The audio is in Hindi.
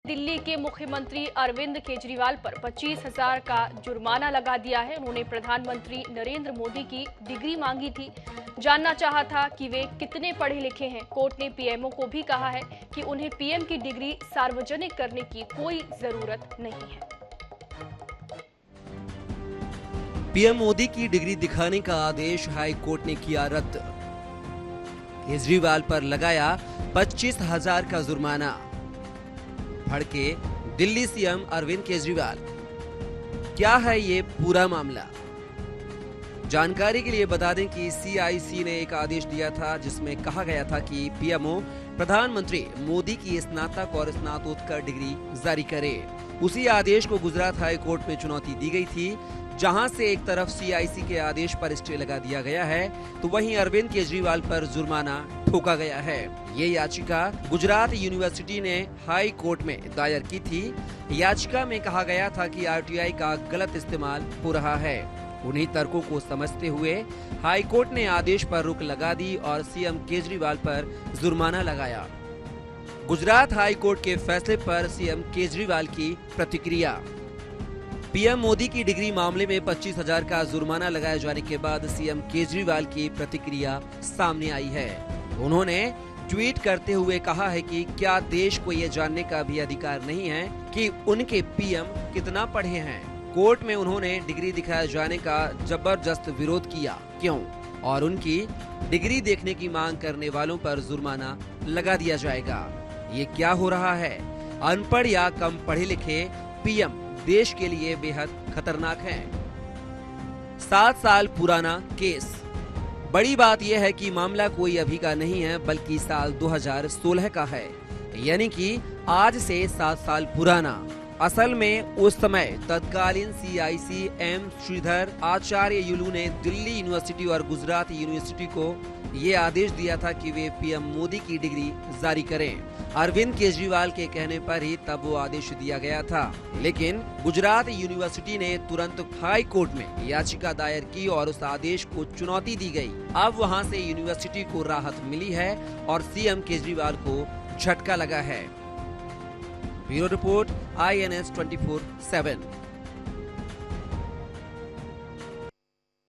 दिल्ली के मुख्यमंत्री अरविंद केजरीवाल पर 25,000 का जुर्माना लगा दिया है। उन्होंने प्रधानमंत्री नरेंद्र मोदी की डिग्री मांगी थी। जानना चाहा था कि वे कितने पढ़े लिखे हैं। कोर्ट ने पीएमओ को भी कहा है कि उन्हें पीएम की डिग्री सार्वजनिक करने की कोई जरूरत नहीं है। पीएम मोदी की डिग्री दिखाने का आदेश हाई कोर्ट ने किया रद्द। केजरीवाल पर लगाया 25,000 का जुर्माना। भड़के दिल्ली सीएम अरविंद केजरीवाल। क्या है ये पूरा मामला? जानकारी के लिए बता दें कि सीआईसी ने एक आदेश दिया था जिसमें कहा गया था कि पीएमओ प्रधानमंत्री मोदी की स्नातक और स्नातकोत्तर डिग्री जारी करे। उसी आदेश को गुजरात हाई कोर्ट में चुनौती दी गई थी, जहां से एक तरफ सीआईसी के आदेश पर स्टे लगा दिया गया है तो वहीं अरविंद केजरीवाल पर जुर्माना ठोका गया है। ये याचिका गुजरात यूनिवर्सिटी ने हाई कोर्ट में दायर की थी। याचिका में कहा गया था कि आरटीआई का गलत इस्तेमाल हो रहा है। उन्हीं तर्कों को समझते हुए हाई कोर्ट ने आदेश पर रोक लगा दी और सीएम केजरीवाल पर जुर्माना लगाया। गुजरात हाई कोर्ट के फैसले पर सीएम केजरीवाल की प्रतिक्रिया। पीएम मोदी की डिग्री मामले में 25,000 का जुर्माना लगाए जाने के बाद सीएम केजरीवाल की प्रतिक्रिया सामने आई है। उन्होंने ट्वीट करते हुए कहा है कि क्या देश को ये जानने का भी अधिकार नहीं है कि उनके पीएम कितना पढ़े हैं। कोर्ट में उन्होंने डिग्री दिखाए जाने का जबरदस्त विरोध किया। क्यों? और उनकी डिग्री देखने की मांग करने वालों पर जुर्माना लगा दिया जाएगा। ये क्या हो रहा है? अनपढ़ या कम पढ़े लिखे पीएम देश के लिए बेहद खतरनाक है। 7 साल पुराना केस। बड़ी बात यह है कि मामला कोई अभी का नहीं है बल्कि साल 2016 का है, यानी कि आज से 7 साल पुराना। असल में उस समय तत्कालीन CIC M Sridhar Acharyulu ने दिल्ली यूनिवर्सिटी और गुजरात यूनिवर्सिटी को ये आदेश दिया था कि वे पीएम मोदी की डिग्री जारी करें। अरविंद केजरीवाल के कहने पर ही तब वो आदेश दिया गया था, लेकिन गुजरात यूनिवर्सिटी ने तुरंत हाई कोर्ट में याचिका दायर की और उस आदेश को चुनौती दी गई। अब वहां से यूनिवर्सिटी को राहत मिली है और सीएम केजरीवाल को झटका लगा है। Bureau report INS 24/7।